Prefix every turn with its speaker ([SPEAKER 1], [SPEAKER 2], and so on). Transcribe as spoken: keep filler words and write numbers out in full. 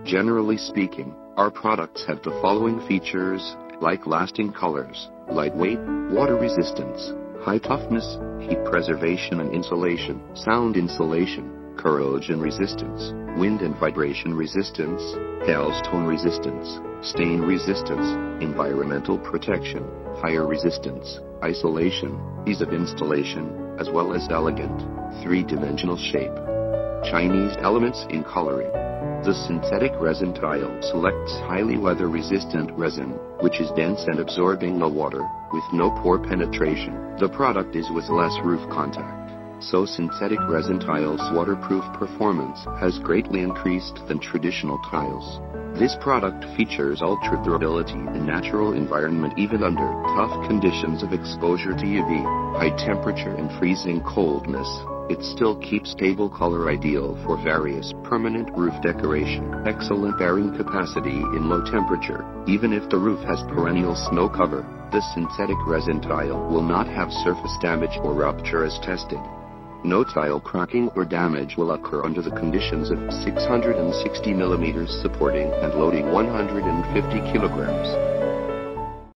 [SPEAKER 1] Generally speaking, our products have the following features, like lasting colors, lightweight, water resistance, high toughness, heat preservation and insulation, sound insulation, corrosion resistance, wind and vibration resistance, hailstone resistance, stain resistance, environmental protection, fire resistance, isolation, ease of installation, as well as elegant, three-dimensional shape. Chinese elements in coloring. The synthetic resin tile selects highly weather-resistant resin, which is dense and absorbing the water, with no pore penetration. The product is with less roof contact, so synthetic resin tiles' waterproof performance has greatly increased than traditional tiles. This product features ultra durability in natural environment even under tough conditions of exposure to U V, high temperature and freezing coldness. It still keeps stable color, ideal for various permanent roof decoration. Excellent bearing capacity in low temperature. Even if the roof has perennial snow cover, the synthetic resin tile will not have surface damage or rupture as tested. No tile cracking or damage will occur under the conditions of six hundred sixty millimeters supporting and loading one hundred fifty kilograms.